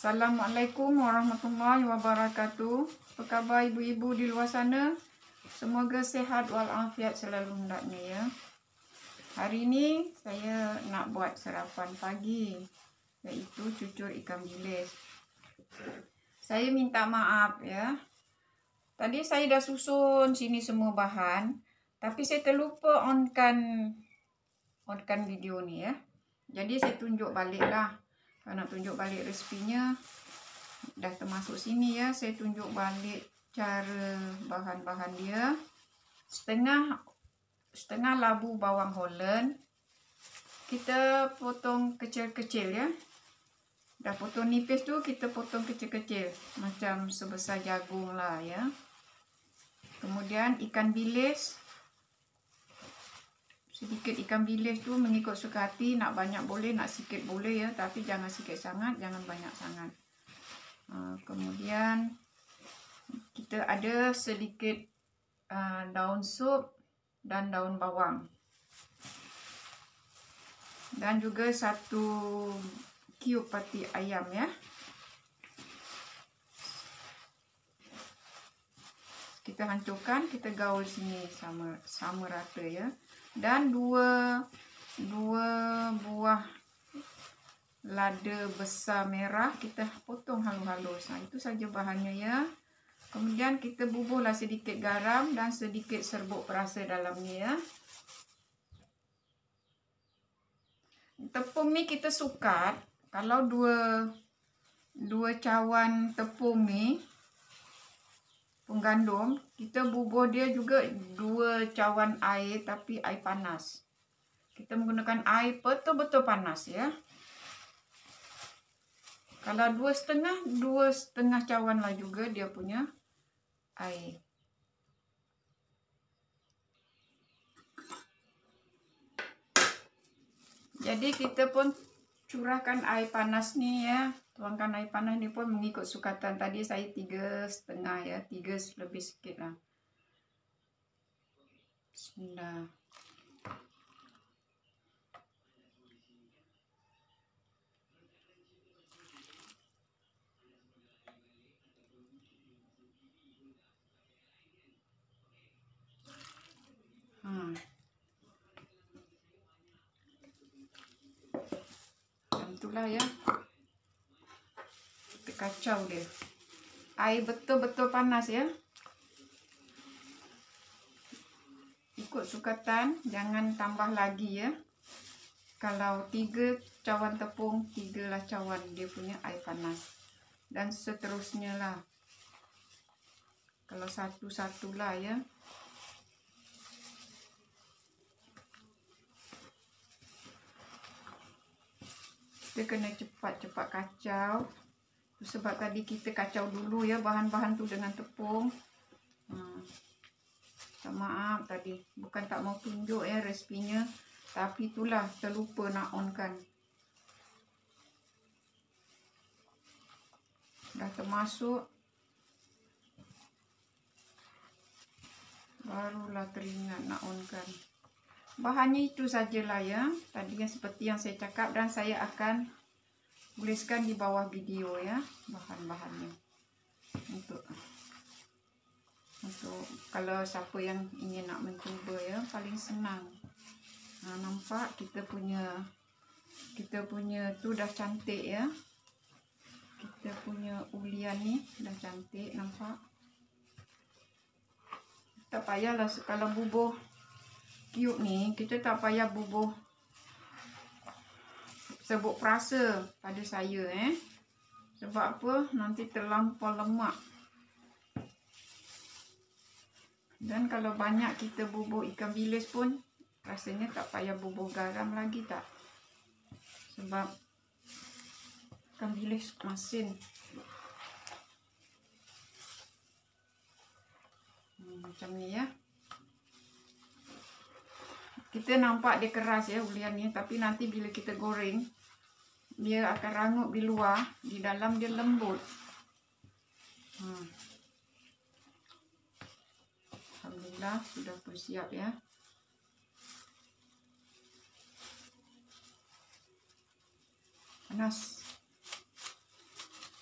Assalamualaikum warahmatullahi wabarakatuh. Apa khabar ibu-ibu di luar sana? Semoga sehat walafiat selalu hendaknya ya. Hari ini saya nak buat sarapan pagi, iaitu cucur ikan bilis. Saya minta maaf ya. Tadi saya dah susun sini semua bahan, tapi saya terlupa onkan video ni ya. Jadi saya tunjuk balik lah. Kalau nak tunjuk balik resepinya, dah termasuk sini ya. Saya tunjuk balik cara bahan-bahan dia. Setengah labu bawang Holland. Kita potong kecil-kecil ya. Dah potong nipis tu, kita potong kecil-kecil. Macam sebesar jagung lah ya. Kemudian ikan bilis. Sedikit ikan bilis tu mengikut suka hati, nak banyak boleh, nak sikit boleh ya, tapi jangan sikit sangat, jangan banyak sangat. Kemudian kita ada sedikit daun sup dan daun bawang. Dan juga 1 cube pati ayam ya. Kita hancurkan, kita gaul sini sama rata ya. Dan dua buah lada besar merah kita potong halus-halus. Itu saja bahannya ya. Kemudian kita bubuhlah sedikit garam dan sedikit serbuk perasa dalamnya ya. Tepung ni kita sukat. Kalau dua cawan tepung ni, tepung gandum, kita bubuh dia juga 2 cawan air, tapi air panas. Kita menggunakan air betul-betul panas ya. Kalau 2,5 cawan lah juga dia punya air. Jadi kita pun curahkan air panas ni ya. Tuangkan air panas ni pun mengikut sukatan. Tadi saya 3,5 ya, 3 lebih sikit lah. Bismillah. Macam itulah ya. Kita kacau dia. Air betul-betul panas ya. Ikut sukatan, jangan tambah lagi ya. Kalau 3 cawan tepung, 3 lah cawan dia punya air panas. Dan seterusnya lah. Kalau satu-satu lah ya. Kita kena cepat-cepat kacau. Sebab tadi kita kacau dulu ya bahan-bahan tu dengan tepung. Maaf tadi, bukan tak mau tunjuk ya resepinya, tapi itulah terlupa nak onkan. Dah termasuk, barulah teringat nak onkan. Bahannya itu sajalah ya. Tadi yang seperti yang saya cakap, dan saya akan tuliskan di bawah video ya bahan-bahannya. Untuk kalau siapa yang ingin nak mencuba ya, paling senang. Nampak kita punya tu dah cantik ya. Kita punya ulian ni dah cantik, nampak. Tak payahlah kalau bubuh cube ni, kita tak payah bubuh serbuk perasa pada saya Sebab apa? Nanti terlampau lemak. Dan kalau banyak kita bubuh ikan bilis pun, rasanya tak payah bubuh garam lagi tak. Sebab ikan bilis masin. Macam ni ya. Kita nampak dia keras ya ulian ni, tapi nanti bila kita goreng, dia akan rangup di luar, di dalam dia lembut. Alhamdulillah sudah bersiap ya. Panas.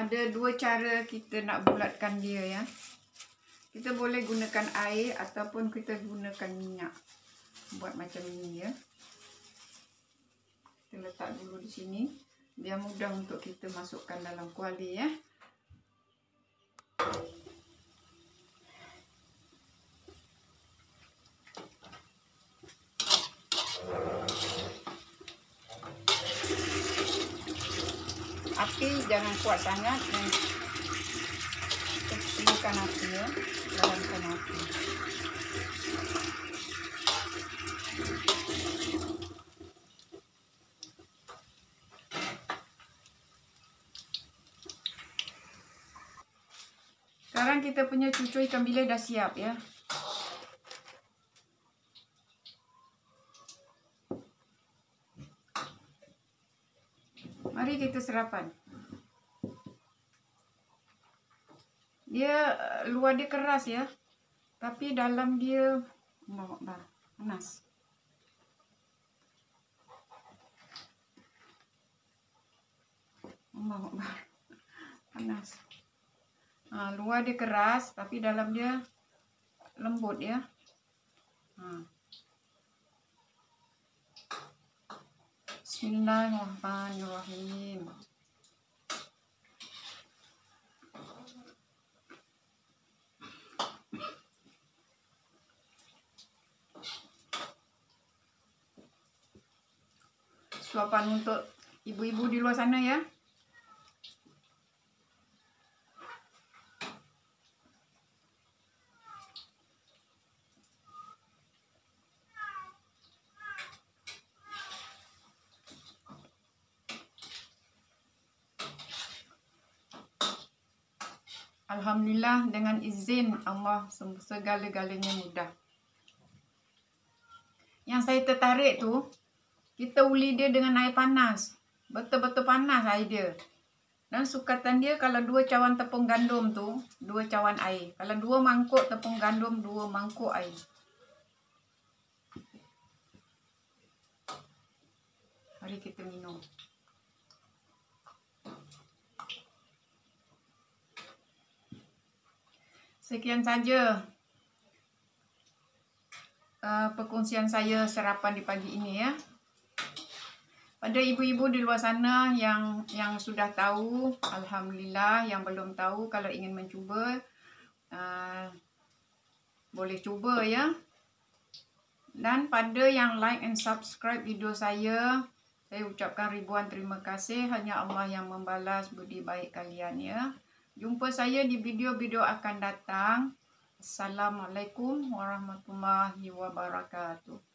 Ada dua cara kita nak bulatkan dia ya. Kita boleh gunakan air ataupun kita gunakan minyak. Buat macam ini ya. Kita letak dulu di sini. Biar mudah untuk kita masukkan dalam kuali ya. Api jangan kuat sangat dan kecilkan api ya, dalamkan api. Sekarang kita punya cucur ikan bilis dah siap ya. Mari kita serapan. Dia luar dia keras ya, tapi dalam dia panas. Panas. Luar dia keras, tapi dalam dia lembut ya. Bismillahirrahmanirrahim. Suapan untuk ibu-ibu di luar sana ya. Alhamdulillah, dengan izin Allah segala-galanya mudah. Yang saya tertarik tu, kita uli dia dengan air panas. Betul-betul panas air dia. Dan sukatan dia kalau 2 cawan tepung gandum tu, 2 cawan air. Kalau 2 mangkuk tepung gandum, 2 mangkuk air. Mari kita minum. Sekian saja perkongsian saya sarapan di pagi ini ya. Pada ibu-ibu di luar sana yang sudah tahu, alhamdulillah. Yang belum tahu, kalau ingin mencuba, boleh cuba ya. Dan pada yang like and subscribe video saya ucapkan ribuan terima kasih. Hanya Allah yang membalas budi baik kalian ya. Jumpa saya di video-video akan datang. Assalamualaikum warahmatullahi wabarakatuh.